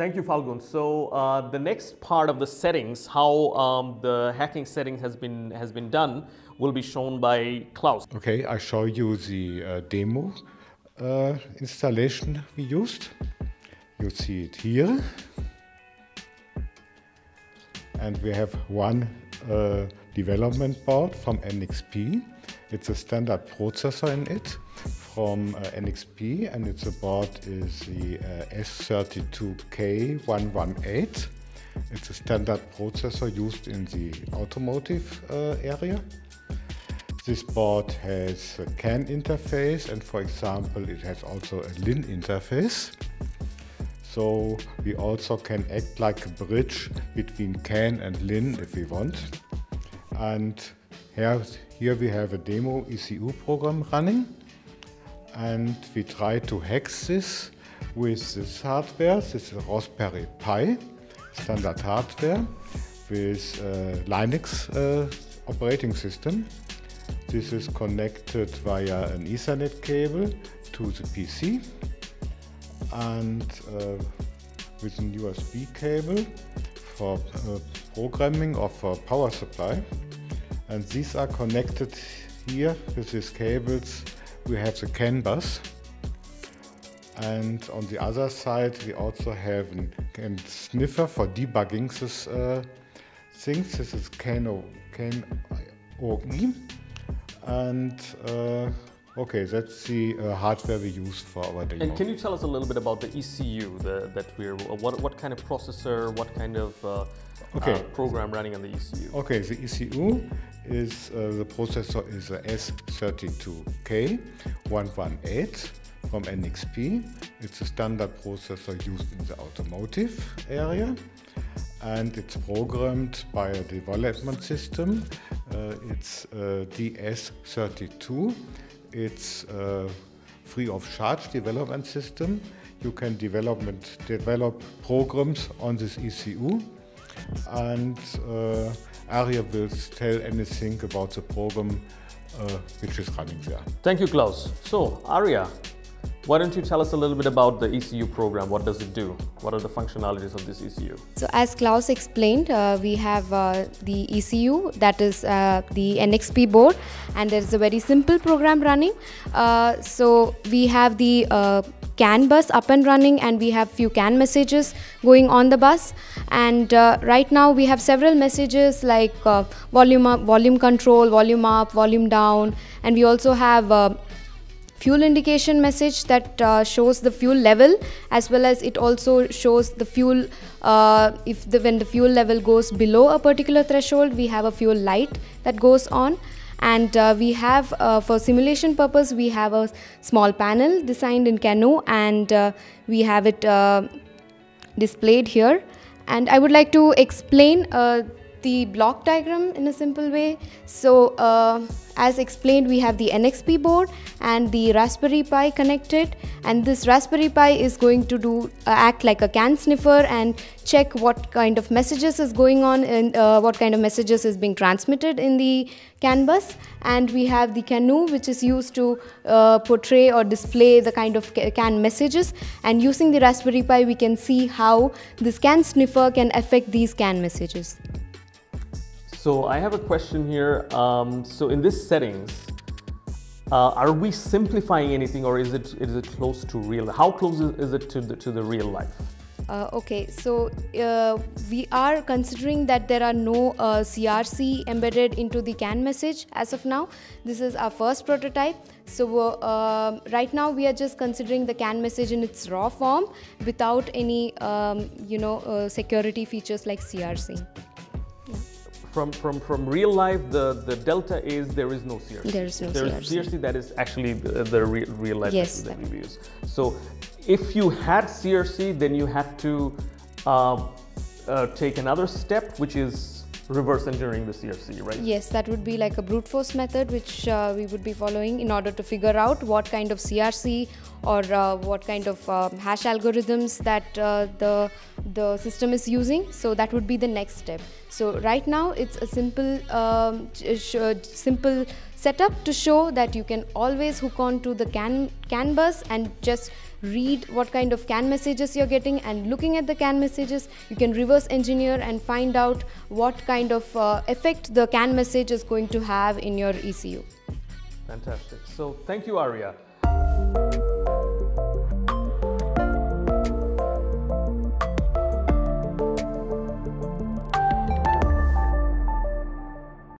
Thank you, Falgun. So the next part of the settings, how the hacking settings has been done, will be shown by Klaus. Okay, I show you the demo installation we used. You see it here. And we have one development board from NXP. It's a standard processor in it from NXP, and its board is the S32K118. It's a standard processor used in the automotive area. This board has a CAN interface, and for example, it has also a LIN interface. So we also can act like a bridge between CAN and LIN if we want. And here we have a demo ECU program running. And we try to hack this with this hardware. This is a Raspberry Pi, standard hardware, with Linux operating system. This is connected via an Ethernet cable to the PC, and with an USB cable for programming or for power supply. And these are connected here with these cables. We have the CAN bus, and on the other side we also have a sniffer for debugging this things. This is CAN-OE, and okay, that's the hardware we use for our demo. And can you tell us a little bit about the ECU what kind of processor, what kind of program running on the ECU? Okay, the ECU is the processor is a S32K118 from NXP. It's a standard processor used in the automotive area, and it's programmed by a development system. It's DS32. It's a free of charge development system. You can develop programs on this ECU, and Arya will tell anything about the program which is running there. Thank you, Klaus. So, Arya, why don't you tell us a little bit about the ECU program? What does it do? What are the functionalities of this ECU? So as Klaus explained, we have the ECU, that is the NXP board, and there is a very simple program running. So we have the CAN bus up and running, and we have few CAN messages going on the bus. And right now we have several messages like volume up, volume control, volume up, volume down, and we also have fuel indication message that shows the fuel level, as well as it also shows the fuel when the fuel level goes below a particular threshold. We have a fuel light that goes on, and we have for simulation purpose we have a small panel designed in Kano, and we have it displayed here. And I would like to explain the block diagram in a simple way. So as explained, we have the NXP board and the Raspberry Pi connected, and this Raspberry Pi is going to act like a CAN sniffer and check what kind of messages is going on and what kind of messages is being transmitted in the CAN bus. And we have the Kano, which is used to portray or display the kind of CAN messages, and using the Raspberry Pi we can see how this CAN sniffer can affect these CAN messages. So I have a question here. So in this settings, are we simplifying anything, or is it close to real? How close is it to the real life? Okay, so we are considering that there are no CRC embedded into the CAN message as of now. This is our first prototype. So right now we are just considering the CAN message in its raw form without any security features like CRC. From real life, the delta is there is no CRC. There is no CRC. CRC that is actually the real life yes, that we use. So if you had CRC, then you had to take another step, which is reverse engineering the CRC, right? Yes, that would be like a brute force method which we would be following in order to figure out what kind of CRC or what kind of hash algorithms that the system is using. So that would be the next step. So right now it's a simple simple setup to show that you can always hook on to the CAN bus and just read what kind of CAN messages you're getting, and looking at the CAN messages you can reverse engineer and find out what kind of effect the CAN message is going to have in your ECU. Fantastic. So thank you, Arya.